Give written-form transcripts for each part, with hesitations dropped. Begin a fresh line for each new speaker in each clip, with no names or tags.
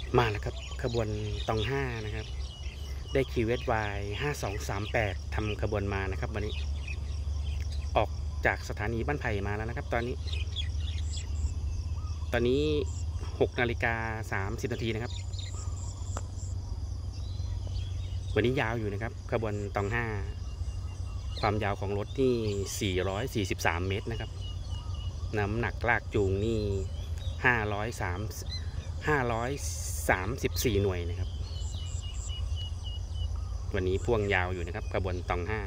มาแล้วครับขบวนตองห้านะครับได้คิวเอสวาย5238ทำขบวนมานะครับวันนี้ออกจากสถานีบ้านไผ่มาแล้วนะครับตอนนี้6:30 นาทีนะครับวันนี้ยาวอยู่นะครับขบวนตองห้าความยาวของรถที่443 เมตรนะครับน้ำหนักลากจูงนี่534 หน่วยนะครับวันนี้พ่วงยาวอยู่นะครับขบวนตองห้า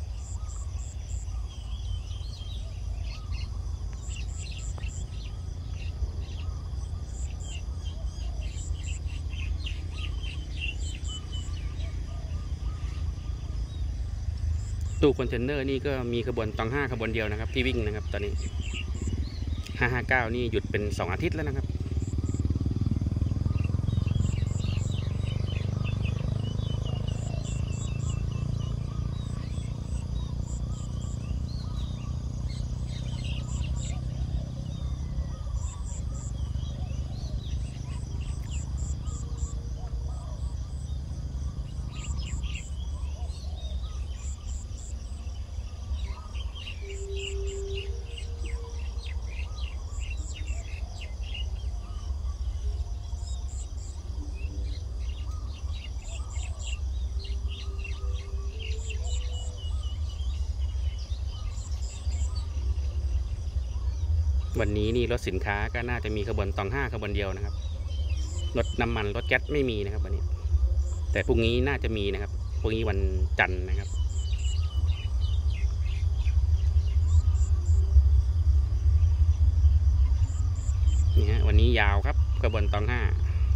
ตู้คอนเทนเนอร์นี่ก็มีขบวนตองห้าขบวนเดียวนะครับที่วิ่งนะครับตอนนี้559นี่หยุดเป็น2 อาทิตย์แล้วนะครับวันนี้นี่รถสินค้าก็น่าจะมีขบวนตองห้าขบวนเดียวนะครับรถน้ำมันรถแก๊สไม่มีนะครับวันนี้แต่พรุ่งนี้น่าจะมีนะครับพรุ่งนี้วันจันทร์นะครับนี่ฮะวันนี้ยาวครับขบวนตองห้า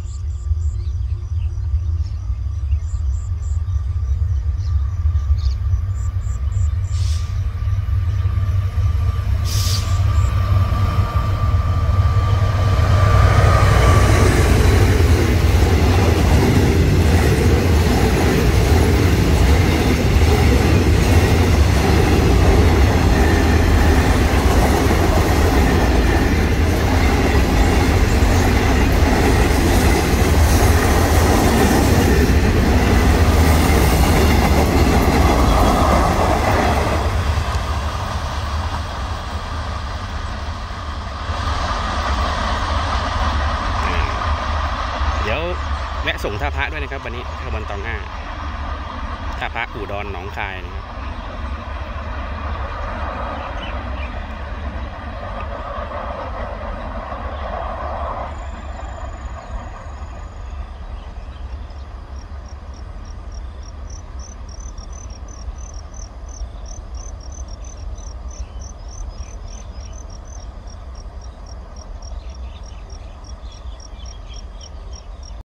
เดี๋ยวแวะส่งท่าพระด้วยนะครับวันนี้ขบวนตองห้าท่าพระอู่ดอนหนองคายนะครับ